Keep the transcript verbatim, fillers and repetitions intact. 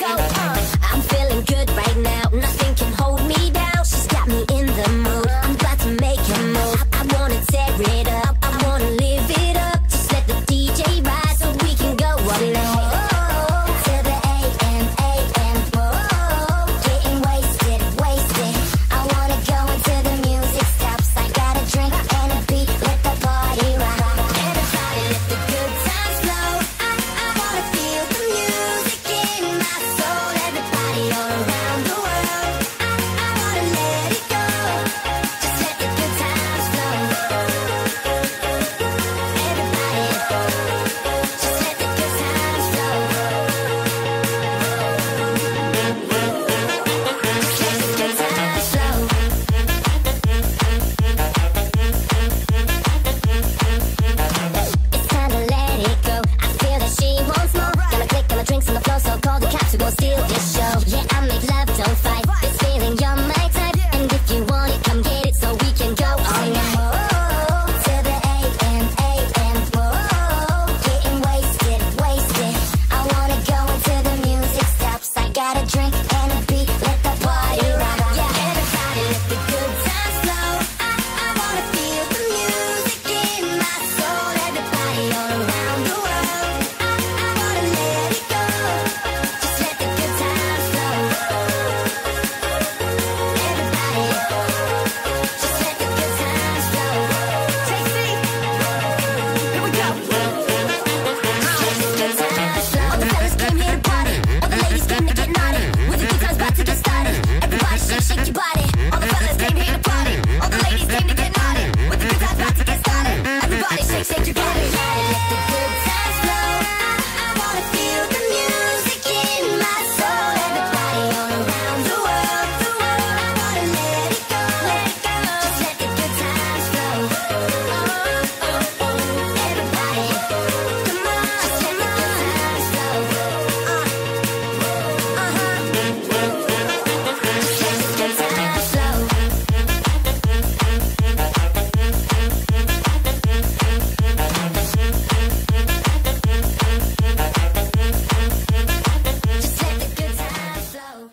go. Uh, I'm feeling good right now, nothing can hold me down. She's got me in the mood, I'm about to make a move. I, I wanna tear it up, I wanna live it up. Just let the D J ride so we can go all night. Till the A M, A M, whoa. Getting wasted, wasted. I wanna go until the music stops. I got a drink and a beat, let the party rock. Everybody let the good times flow. I, I wanna feel the music in my soul. Everybody all around the world, I, I wanna let it go. Just let the good times flow. Everybody, just let the good times flow. Just let the good times flow. It's time to let it go. I feel that she wants more. Gonna click on the drinks on the floor, so call the cops to go steal this show. Yeah, I make love, don't fight. This feeling, you're my type. And if you want it, come get it so we can go all night. Till the A M, A M, whoa. Getting wasted, wasted. I wanna go until the music stops. I got a drink and a beat, let the party rock. Yeah, everybody let the good times flow. I, I wanna feel the music in my soul. Everybody all around the world, I, I wanna let it go. Just let the good times flow. Everybody, just let the good times flow. Tracy, here we go. Just let the good times flow. All the fellas came here to party, all the ladies came to get naughty. With the good times about to get started, everybody shake, shake your body. All the fellas came here to party, all the ladies came to get naughty. With the good times about to get started, everybody shake, shake your body. Let the good times flow. I, I wanna feel the music in my soul. Everybody all around the world, the world. I wanna let it go, let it go. Just let the good times flow. Oh, oh, oh. Everybody, come on, just let the good times flow. Uh, uh-huh. Just let the good times flow. Just let the good times flow.